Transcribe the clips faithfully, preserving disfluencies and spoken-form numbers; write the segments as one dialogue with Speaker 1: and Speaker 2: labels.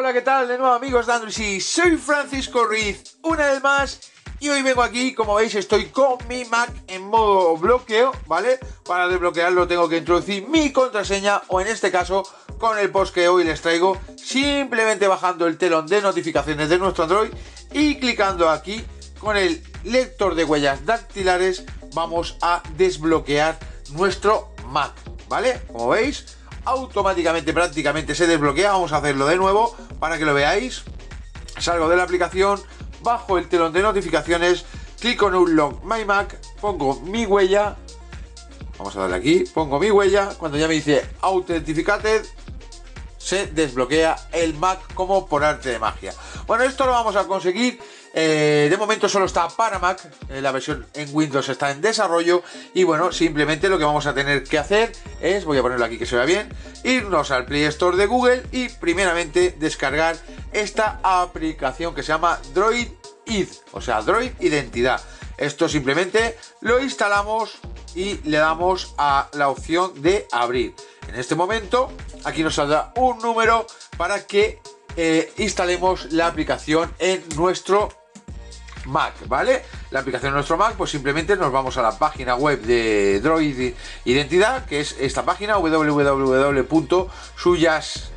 Speaker 1: Hola, ¿qué tal? De nuevo, amigos de Android, sí, soy Francisco Ruiz, una vez más, y hoy vengo aquí, como veis, estoy con mi Mac en modo bloqueo, ¿vale? Para desbloquearlo tengo que introducir mi contraseña, o en este caso, con el post que hoy les traigo, simplemente bajando el telón de notificaciones de nuestro Android y clicando aquí con el lector de huellas dactilares, vamos a desbloquear nuestro Mac, ¿vale? Como veis, automáticamente prácticamente se desbloquea. Vamos a hacerlo de nuevo para que lo veáis. Salgo de la aplicación, bajo el telón de notificaciones, clico en Unlock My Mac, pongo mi huella, vamos a darle aquí, pongo mi huella, cuando ya me dice Authenticated, se desbloquea el Mac como por arte de magia. Bueno, esto lo vamos a conseguir. Eh, de momento solo está para Mac, eh, la versión en Windows está en desarrollo y bueno, simplemente lo que vamos a tener que hacer es, voy a ponerlo aquí que se vea bien, irnos al Play Store de Google y primeramente descargar esta aplicación que se llama Droid I D, o sea, Droid Identidad. Esto simplemente lo instalamos y le damos a la opción de abrir. En este momento aquí nos saldrá un número para que eh, instalemos la aplicación en nuestro Mac, ¿vale? La aplicación de nuestro Mac, pues simplemente nos vamos a la página web de Droid Identidad, que es esta página, w w w punto suyas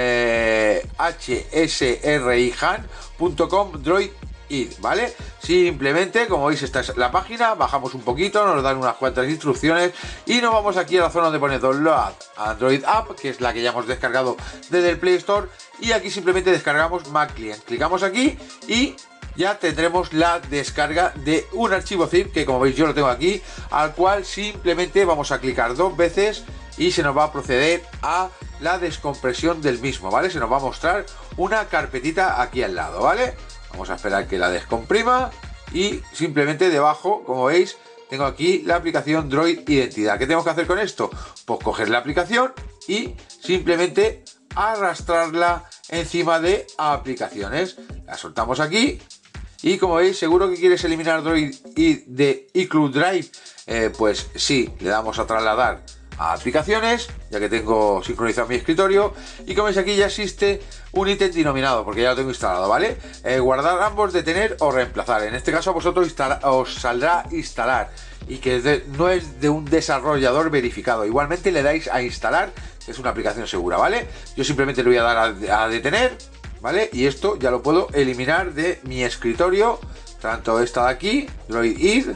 Speaker 1: hsrihan punto com, Droid I D, ¿vale? Simplemente, como veis, esta es la página, bajamos un poquito, nos dan unas cuantas instrucciones y nos vamos aquí a la zona donde pone Download Android App, que es la que ya hemos descargado desde el Play Store, y aquí simplemente descargamos Mac Client. Clicamos aquí y ya tendremos la descarga de un archivo zip que, como veis, yo lo tengo aquí, al cual simplemente vamos a clicar dos veces y se nos va a proceder a la descompresión del mismo, ¿vale? Se nos va a mostrar una carpetita aquí al lado, ¿vale? Vamos a esperar que la descomprima y simplemente debajo, como veis, tengo aquí la aplicación Droid Identidad. ¿Qué tengo que hacer con esto? Pues coger la aplicación y simplemente arrastrarla encima de aplicaciones. La soltamos aquí. Y como veis, seguro que quieres eliminar Droid I D de iCloud Drive, eh, pues sí, le damos a trasladar a aplicaciones, ya que tengo sincronizado mi escritorio. Y como veis, aquí ya existe un ítem denominado, porque ya lo tengo instalado, ¿vale? Eh, guardar ambos, detener o reemplazar. En este caso a vosotros instala, os saldrá instalar, y que es de, no es de un desarrollador verificado. Igualmente le dais a instalar, que es una aplicación segura, ¿vale? Yo simplemente le voy a dar a, a detener, ¿vale? Y esto ya lo puedo eliminar de mi escritorio, tanto esta de aquí, Droid I D,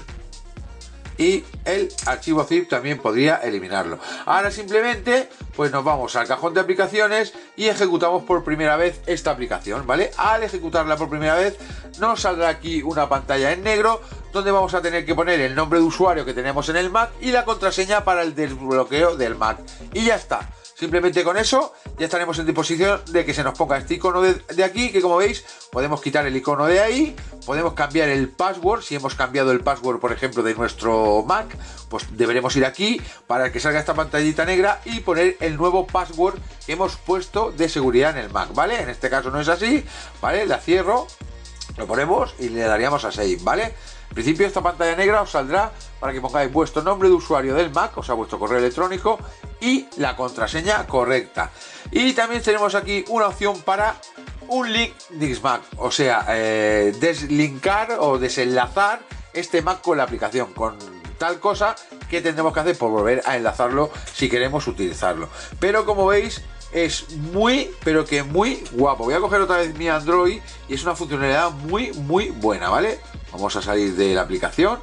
Speaker 1: y el archivo zip también podría eliminarlo. Ahora simplemente pues nos vamos al cajón de aplicaciones y ejecutamos por primera vez esta aplicación, ¿vale? Al ejecutarla por primera vez nos saldrá aquí una pantalla en negro donde vamos a tener que poner el nombre de usuario que tenemos en el Mac y la contraseña para el desbloqueo del Mac, y ya está. Simplemente con eso ya estaremos en disposición de que se nos ponga este icono de, de aquí, que como veis podemos quitar el icono de ahí, podemos cambiar el password. Si hemos cambiado el password, por ejemplo, de nuestro Mac, pues deberemos ir aquí para que salga esta pantallita negra y poner el nuevo password que hemos puesto de seguridad en el Mac, ¿vale? En este caso no es así, ¿vale? La cierro, lo ponemos y le daríamos a Save, ¿vale? En principio esta pantalla negra os saldrá para que pongáis vuestro nombre de usuario del Mac, o sea, vuestro correo electrónico y la contraseña correcta. Y también tenemos aquí una opción para un link this Mac, o sea, eh, deslinkar o desenlazar este Mac con la aplicación, con tal cosa que tendremos que hacer por volver a enlazarlo si queremos utilizarlo. Pero como veis, es muy, pero que muy guapo. Voy a coger otra vez mi Android y es una funcionalidad muy, muy buena, ¿vale? Vamos a salir de la aplicación,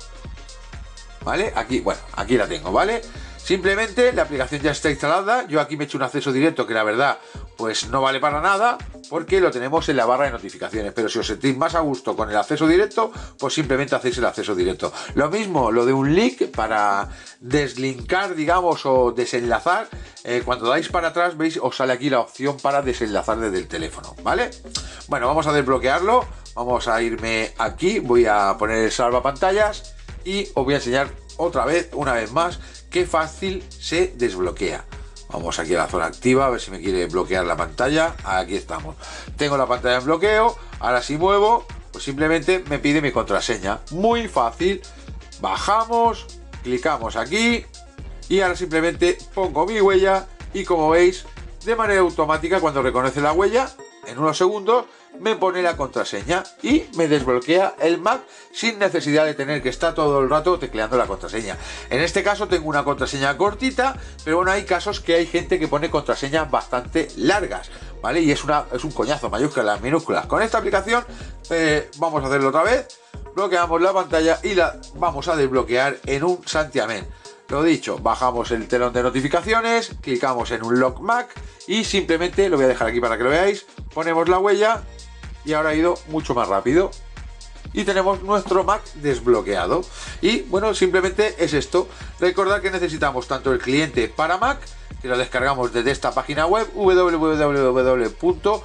Speaker 1: ¿vale? Aquí, bueno, aquí la tengo, ¿vale? Simplemente la aplicación ya está instalada. Yo aquí me he hecho un acceso directo que la verdad pues no vale para nada, porque lo tenemos en la barra de notificaciones. Pero si os sentís más a gusto con el acceso directo, pues simplemente hacéis el acceso directo. Lo mismo lo de un link para deslinkar, digamos, o desenlazar. Eh, cuando dais para atrás, veis, os sale aquí la opción para desenlazar desde el teléfono, ¿vale? Bueno, vamos a desbloquearlo. Vamos a irme aquí, voy a poner el salvapantallas y os voy a enseñar otra vez, una vez más, qué fácil se desbloquea. Vamos aquí a la zona activa, a ver si me quiere bloquear la pantalla. Aquí estamos. Tengo la pantalla en bloqueo. Ahora si muevo, pues simplemente me pide mi contraseña. Muy fácil. Bajamos, clicamos aquí y ahora simplemente pongo mi huella y, como veis, de manera automática, cuando reconoce la huella, en unos segundos me pone la contraseña y me desbloquea el Mac sin necesidad de tener que estar todo el rato tecleando la contraseña. En este caso tengo una contraseña cortita, pero bueno, hay casos que hay gente que pone contraseñas bastante largas, ¿vale? Y es, una, es un coñazo, mayúsculas, minúsculas. Con esta aplicación eh, vamos a hacerlo otra vez, bloqueamos la pantalla y la vamos a desbloquear en un santiamén. Lo dicho, bajamos el telón de notificaciones, clicamos en un Lock Mac y simplemente, lo voy a dejar aquí para que lo veáis, ponemos la huella y ahora ha ido mucho más rápido. Y tenemos nuestro Mac desbloqueado. Y bueno, simplemente es esto. Recordad que necesitamos tanto el cliente para Mac, que lo descargamos desde esta página web, w w w punto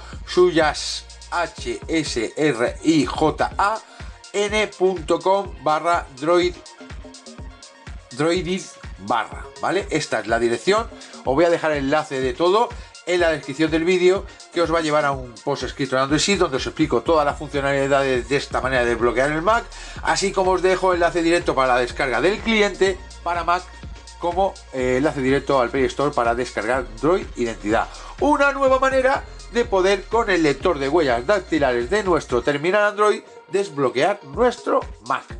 Speaker 1: sujashan punto com barra droid droidid barra, ¿vale? Esta es la dirección. Os voy a dejar el enlace de todo en la descripción del vídeo, que os va a llevar a un post escrito en Android, donde os explico todas las funcionalidades de esta manera de desbloquear el Mac, así como os dejo enlace directo para la descarga del cliente para Mac, como eh, enlace directo al Play Store para descargar Droid Identidad. Una nueva manera de poder, con el lector de huellas dactilares de nuestro terminal Android, desbloquear nuestro Mac.